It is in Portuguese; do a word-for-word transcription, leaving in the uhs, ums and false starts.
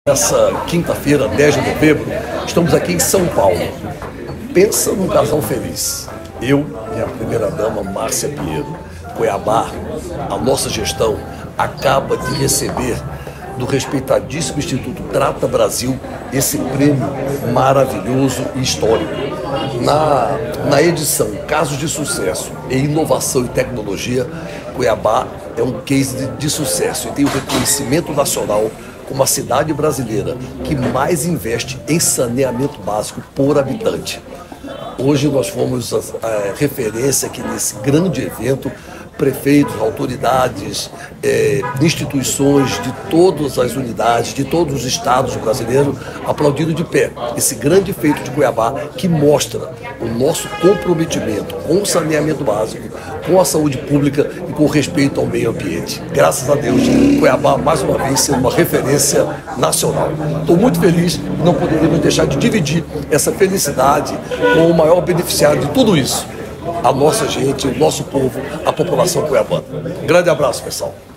Nessa quinta-feira, dez de novembro, estamos aqui em São Paulo. Pensa num casal feliz. Eu e a primeira-dama, Márcia Pinheiro. Cuiabá, a nossa gestão, acaba de receber do respeitadíssimo Instituto Trata Brasil esse prêmio maravilhoso e histórico. Na, na edição Casos de Sucesso em Inovação e Tecnologia, Cuiabá é um case de, de sucesso e tem o reconhecimento nacional como a cidade brasileira que mais investe em saneamento básico por habitante. Hoje nós fomos a, a referência aqui nesse grande evento, prefeitos, autoridades, é, instituições de todas as unidades, de todos os estados brasileiros, aplaudindo de pé esse grande feito de Cuiabá que mostra o nosso comprometimento com o saneamento básico, com a saúde pública e com o respeito ao meio ambiente. Graças a Deus, Cuiabá, mais uma vez, sendo uma referência nacional. Estou muito feliz, não poderíamos deixar de dividir essa felicidade com o maior beneficiário de tudo isso, a nossa gente, o nosso povo, a população cuiabana. Grande abraço, pessoal.